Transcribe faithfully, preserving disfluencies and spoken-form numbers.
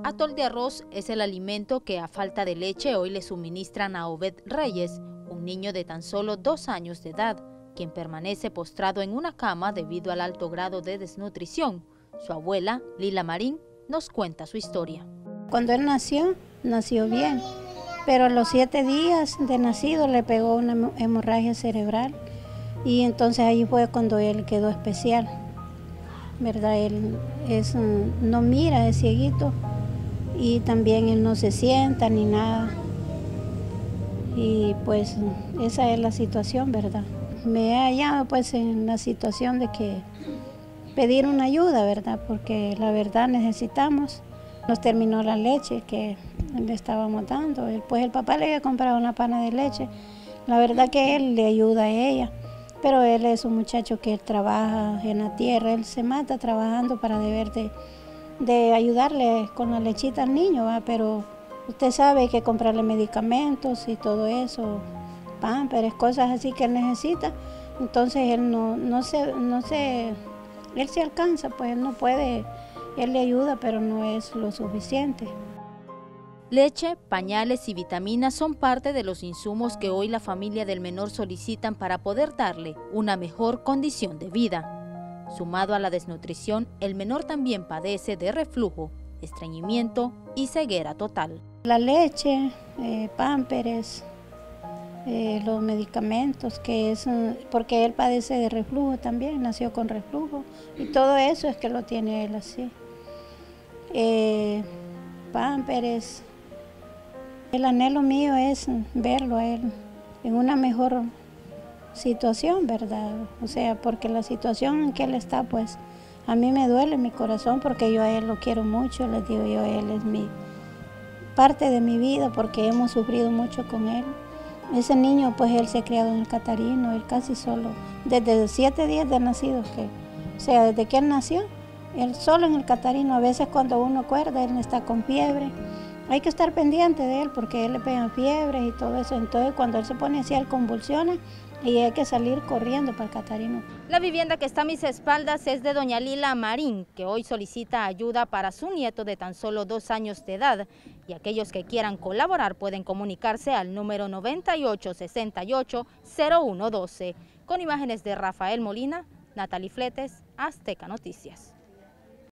Atol de arroz es el alimento que a falta de leche hoy le suministran a Obed Reyes, un niño de tan solo dos años de edad, quien permanece postrado en una cama debido al alto grado de desnutrición. Su abuela, Lila Marín, nos cuenta su historia. Cuando él nació, nació bien, pero a los siete días de nacido le pegó una hemorragia cerebral y entonces ahí fue cuando él quedó especial, ¿verdad? Él es, no mira, es cieguito y también él no se sienta ni nada. Y pues esa es la situación, ¿verdad? Me he hallado pues en la situación de que pedir una ayuda, ¿verdad? Porque la verdad necesitamos. Nos terminó la leche que le estábamos dando. Pues el papá le había comprado una pana de leche. La verdad que él le ayuda a ella, pero él es un muchacho que trabaja en la tierra. Él se mata trabajando para deber de, de ayudarle con la lechita al niño, ¿va? Pero usted sabe hay que comprarle medicamentos y todo eso, pámperes, cosas así que él necesita. Entonces él no, no se, no se, él se alcanza, pues él no puede, él le ayuda, pero no es lo suficiente. Leche, pañales y vitaminas son parte de los insumos que hoy la familia del menor solicitan para poder darle una mejor condición de vida. Sumado a la desnutrición, el menor también padece de reflujo, estreñimiento y ceguera total. La leche, eh, pámperes, eh, los medicamentos, que es porque él padece de reflujo también, nació con reflujo, y todo eso es que lo tiene él así. Eh, pámperes. El anhelo mío es verlo a él en una mejor situación, ¿verdad? O sea, porque la situación en que él está, pues, a mí me duele mi corazón porque yo a él lo quiero mucho, les digo yo, él es mi parte de mi vida porque hemos sufrido mucho con él. Ese niño, pues, él se ha criado en el Catarino, él casi solo, desde siete días de nacido, que, o sea, desde que él nació, él solo en el Catarino. A veces cuando uno acuerda, él está con fiebre. Hay que estar pendiente de él porque él le pega fiebres y todo eso. Entonces cuando él se pone así, él convulsiona y hay que salir corriendo para el Catarino. La vivienda que está a mis espaldas es de doña Lila Marín, que hoy solicita ayuda para su nieto de tan solo dos años de edad. Y aquellos que quieran colaborar pueden comunicarse al número noventa y ocho sesenta y ocho cero uno doce. Con imágenes de Rafael Molina, Natalie Fletes, Azteca Noticias.